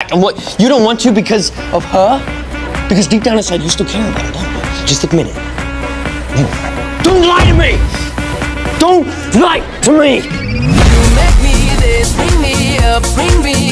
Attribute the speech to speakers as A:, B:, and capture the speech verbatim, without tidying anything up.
A: back. And what, you don't want to because of her? Because deep down inside, you still care about her, don't you? Just admit it. Don't lie to me! Don't lie to me!
B: You make me this, bring me up, bring me